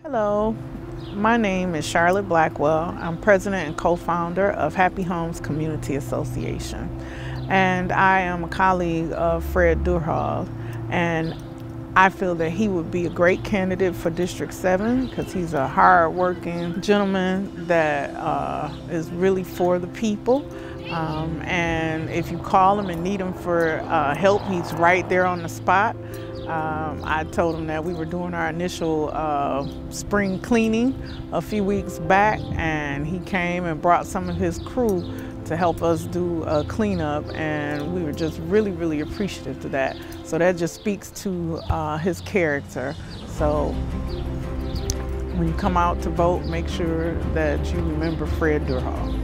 Hello, my name is Charlotte Blackwell. I'm president and co-founder of Happy Homes Community Association. And I am a colleague of Fred Durhal. And I feel that he would be a great candidate for District 7 because he's a hard-working gentleman that is really for the people. And if you call him and need him for help, he's right there on the spot. I told him that we were doing our initial spring cleaning a few weeks back, and he came and brought some of his crew to help us do a cleanup, and we were just really appreciative of that. So that just speaks to his character. So when you come out to vote, make sure that you remember Fred Durhal.